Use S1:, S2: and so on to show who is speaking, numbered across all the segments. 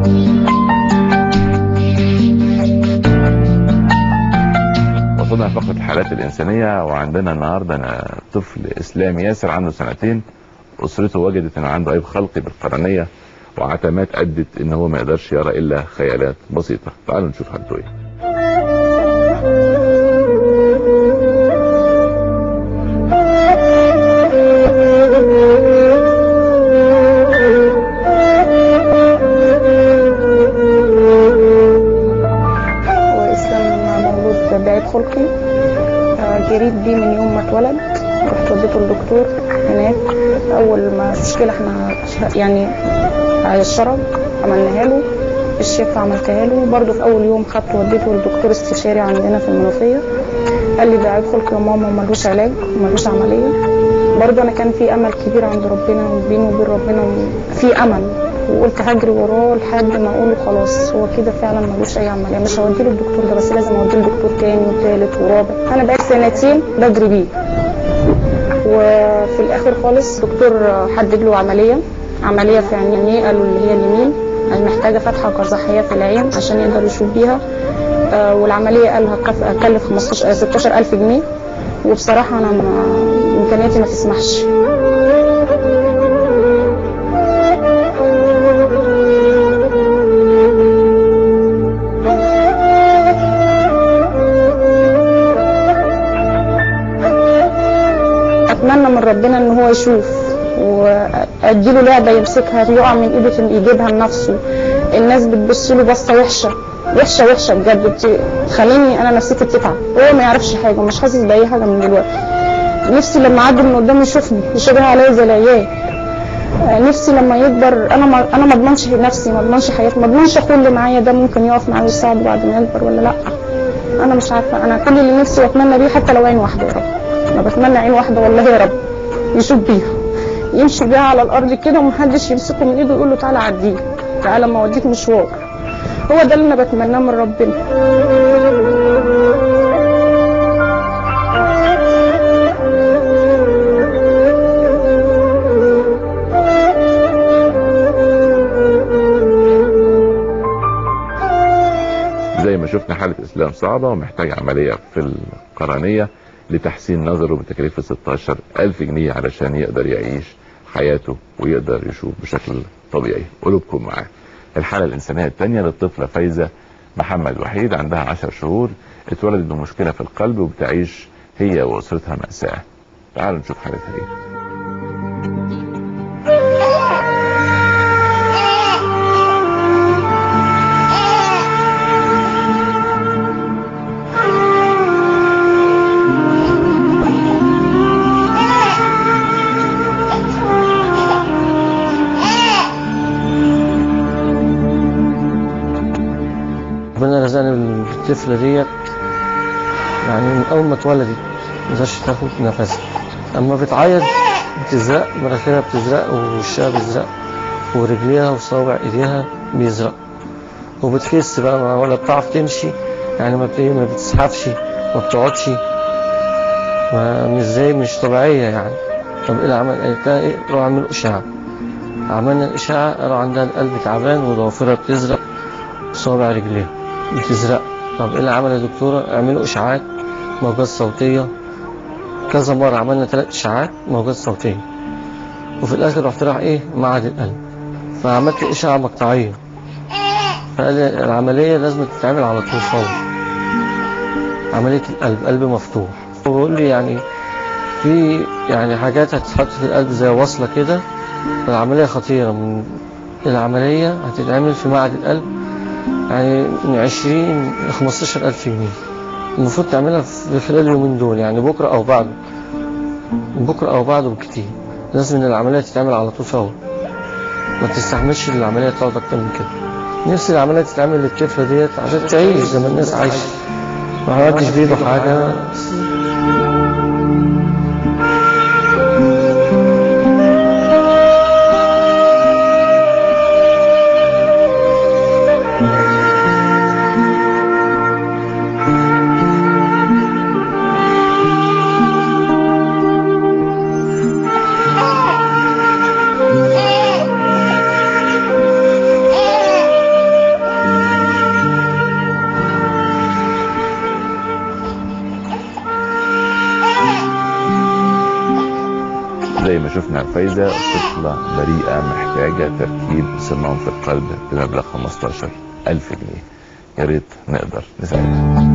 S1: وصلنا لفقرة الحالات الإنسانية، وعندنا النهاردة طفل إسلام ياسر عنده 2 سنين. أسرته وجدت أنه عنده عيب خلقي بالقرنية، وعتمات أدت أن هو ما يقدرش يرى إلا خيالات بسيطة. تعالوا نشوف حالته إيه.
S2: بعيب خلقي، جريت بيه من يوم ما اتولد. رحت وديته للدكتور هناك. اول ما المشكله احنا يعني الشرج عملناها له، الشفه عملتها له برضه. في اول يوم خدته وديته للدكتور استشاري عندنا في المنوفيه، قال لي ده عيب خلقي يا ماما وملوش علاج وملوش عمليه. برضه انا كان في امل كبير عند ربنا وبيني وبين ربنا، في امل، وقلت هجري وراه لحد ما اقول له خلاص هو كده فعلا ملوش اي عمليه، مش هوديه للدكتور ده بس، لازم اوديه لدكتور تاني وثالث ورابع. انا بقيت 2 سنين بجري بيه، وفي الاخر خالص الدكتور حدد له عمليه في عينيه. قالوا اللي هي اليمين محتاجه فتحه قزحيه في العين عشان يقدر يشوف بيها. والعمليه قال هتكلف 16,000 جنيه، وبصراحه انا امكانياتي ما تسمحش. اتمنى من ربنا ان هو يشوف، واديله لعبه يمسكها يقع من ايده يجيبها لنفسه. الناس بتبص له بصه وحشه بجد، تخليني انا نفسيتي تتعب. هو ما يعرفش حاجه ومش حاسس باي حاجه من دلوقتي. نفسي لما اعدي من قدامي يشوفني يشبه عليا زي العيال. نفسي لما يكبر انا ما اضمنش نفسي، ما اضمنش حياتي، ما اضمنش اخوه اللي معايا ده ممكن يقف معايا ويساعده بعد ما يكبر ولا لا. انا مش عارفه. انا كل اللي نفسي واتمنى بيه حتى لو عين واحده يا رب، انا بتمنى عين واحده والله يا رب يشوف بيها، يمشي بيها على الارض كده ومحدش يمسكه من ايده ويقول له تعالى عديه، تعالى ما اوديك مشوار. هو ده اللي انا بتمناه من ربنا.
S1: زي ما شفنا حالة إسلام صعبة ومحتاج عملية في القرنية لتحسين نظره بتكلفة 16,000 جنيه علشان يقدر يعيش حياته ويقدر يشوف بشكل طبيعي. قلوبكم معاه. الحالة الإنسانية الثانية للطفلة فايزة محمد وحيد، عندها 10 شهور، اتولدت بمشكلة في القلب وبتعيش هي وأسرتها مأساة. تعالوا نشوف حالتها ايه.
S3: ربنا رزقني بالطفلة ديت، يعني من أول ما اتولدت مقدرش تاخد نفسها. أما بتعيط بتزرق، مناخيرها بتزرق ووشها بيزرق ورجليها وصوابع إيديها بيزرق، وبتخس بقى ولا بتعرف تمشي، يعني ما بتزحفش ما بتقعدش، مش طبيعية يعني. طب إيه العمل؟ إيه؟ روح اعملوا إشعة. عملنا الإشعة قالوا عندها القلب تعبان وضوافرها بتزرق وصوابع رجليها بتزرق. طب ايه اللي عمل يا دكتوره؟ اعملوا اشعاعات موجات صوتيه كذا مره، عملنا 3 اشعاعات موجات صوتيه، وفي الاخر رحت رايح معهد القلب، فعملت اشعه مقطعيه، فقال لي العمليه لازم تتعمل على طول فورا، عمليه القلب، قلب مفتوح. وبيقول لي يعني في حاجات هتتحط في القلب زي وصله كده، فالعمليه خطيره. من العمليه هتتعمل في معهد القلب يعني من 20 ل 15,000 جنيه. المفروض تعملها في خلال اليومين دول، يعني بكره او بعده بكتير. لازم ان العمليه تتعمل على طول فورا، ما تستحملش العمليه تقعد اكتر من كده. نفسي العمليه تتعمل للطفله ديت عشان تعيش زي ما الناس عايشه، ما حدش بايده حاجه.
S1: فايدة طفلة بريئة محتاجة تركيب صمام في القلب بمبلغ 15,000 جنيه. يا ريت نقدر نساعدها.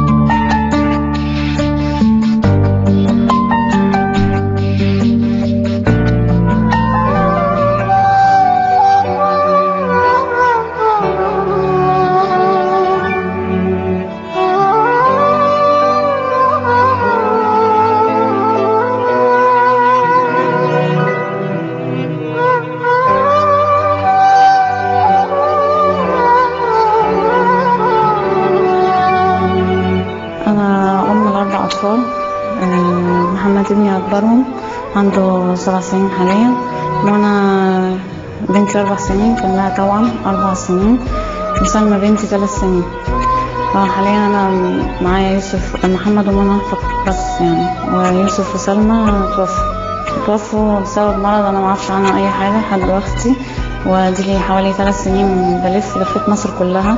S2: محمد ابني أكبرهم عنده 7 سنين حاليا، وأنا بنتي 4 سنين، كان لها توأم 4 سنين، وسلمى بنتي 3 سنين. فحاليا أنا معايا يوسف محمد ومنى فقط بس يعني، ويوسف وسلمى توفوا بسبب مرض أنا معرفش عنه أي حاجة لحد دلوقتي، ودي لي حوالي 3 سنين لفيت مصر كلها.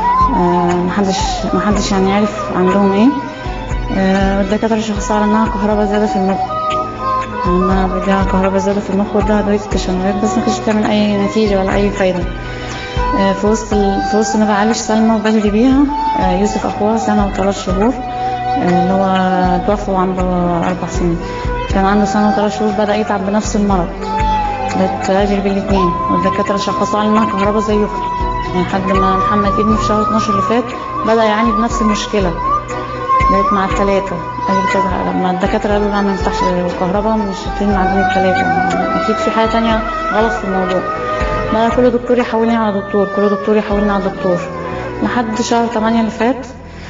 S2: محدش يعني عارف عندهم ايه. الدكاترة شخصوا على انها كهرباء زيادة في المخ، انها بدها كهرباء زيادة في المخ، وادها ادوية تشنجات، بس ما كانتش بتعمل اي نتيجة ولا اي فايدة. في وسط ما بعالج سلمى وبجري بيها، يوسف اخوها 1 سنة و3 شهور، اللي هو توفى وعنده 4 سنين، كان عنده 1 سنة و3 شهور بدأ يتعب بنفس المرض، بتجري بالاثنين، والدكاترة شخصوا على انها كهرباء زيها، يعني لحد ما محمد ابني في شهر 12 اللي فات بدأ يعاني بنفس المشكلة. بقيت مع ال3، لما الدكاترة قالوا لا ما نفتحش الكهرباء مش هتلم عندهم ال3، اكيد في حاجة تانية غلط في الموضوع. بقى كل دكتور يحولني على دكتور، كل دكتور يحولني على دكتور، لحد شهر 8 اللي فات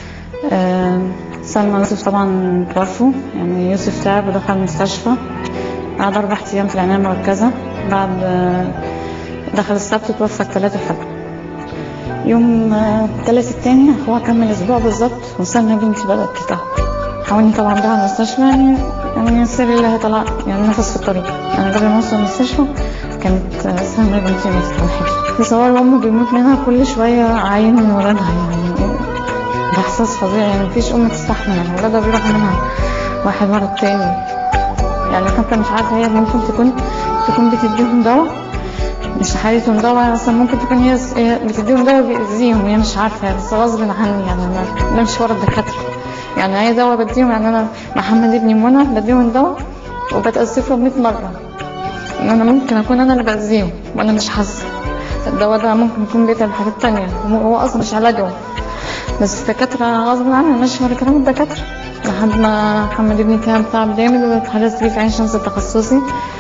S2: سلمى ويوسف طبعا توفوا. يعني يوسف تعب ودخل المستشفى، قعد 4 أيام في العناية المركزة، بعد دخل السبت توفى ال3 الفجر. يوم 3 التاني هو كمل اسبوع بالظبط، وسلمى بنتي بدأت تتعب، حاولني طبعا بها المستشفى، يعني السر اللي هي طلع يعني نفس في الطريق. انا قبل ما اوصل المستشفى كانت سلمى بنتي ماتت على الحجر. تصور امه بيموت منها كل شويه عين من ولادها، يعني ده احساس فظيع، يعني مفيش ام تستحمل، يعني ولادها بيروحوا منها واحد ورا التاني، يعني حتى مش عارفه هي ممكن تكون بتديهم دواء، مش حالتهم دواء اصلا، ممكن تكون هي بتديهم دواء بيأذيهم، هي مش عارفه، بس غصب عني، يعني انا بمشي ورا الدكاتره، يعني اي دواء بديهم، يعني انا محمد ابني ومنى بديهم دواء وبتأسفهم 100 مره ان انا ممكن اكون انا اللي بأذيهم وانا مش حاسه. الدواء ده ممكن يكون بيتعب حاجات تانية، هو اصلا مش علاجهم، بس الدكاتره غصب عنها ماشيه ورا كلام الدكاتره، لحد ما محمد ابني تعب جامد واتحجز لي في عين شمس التخصصي.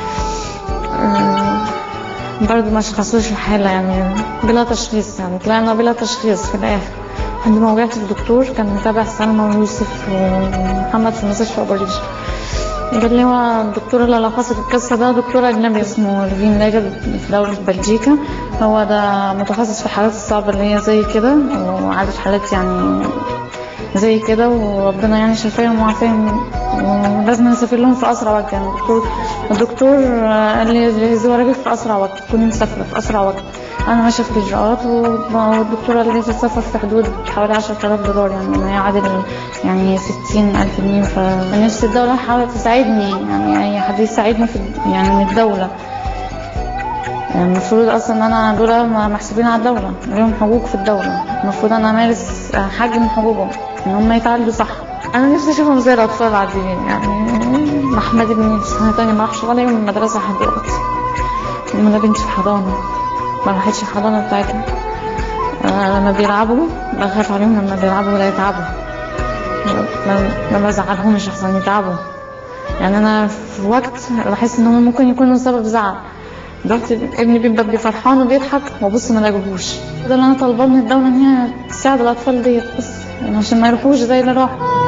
S2: برضه ما شخصوش الحالة، يعني بلا تشخيص، يعني طلعنا بلا تشخيص في الآخر. عندما وقعت في الدكتور كان متابع سلمى ويوسف ومحمد في مستشفى أبوريج، قال لي هو الدكتور اللي لخص القصة ده دكتور أجنبي اسمه ليفين لاجر في دولة بلجيكا، هو ده متخصص في الحالات الصعبة اللي هي زي كده، وعارف حالات يعني زي كده، وربنا يعني شفاهم وعافاهم، ولازم نسافر لهم في اسرع وقت. يعني الدكتور قال لي زوارك في اسرع وقت، تكوني مسافره في اسرع وقت. انا ماشيه في الاجراءات، والدكتور قال لي تسافر في حدود حوالي $10,000، يعني ما يعادل يعني 60,000 جنيه. فنفسي الدوله حاولت تساعدني، يعني اي حد يساعدني في يعني من الدوله. المفروض اصلا ان انا دول محسوبين على الدوله، ليهم حقوق في الدوله، المفروض انا امارس حاجه من حقوقهم ان هم يتعالجوا صح. انا نفسي اشوفهم زي الاطفال العاديين، يعني محمد ابني في سنه تانية ما راحش ولا يوم المدرسه لحد دلوقتي، انا بنتي في حضانه ما راحتش الحضانه بتاعتها. لما بيلعبوا بخاف عليهم، لما بيلعبوا ولا يتعبوا، ما بزعلهمش احسن يتعبوا، يعني انا في وقت بحس ان هم ممكن يكونوا سبب زعل، دلوقتي ابني بيبقى فرحان وبيضحك وبص ما لاقوهوش. ده اللي انا طالباه من الدوله، ان هي تساعد الاطفال ديت بس، عشان ما يروحوش زي اللي راحوا.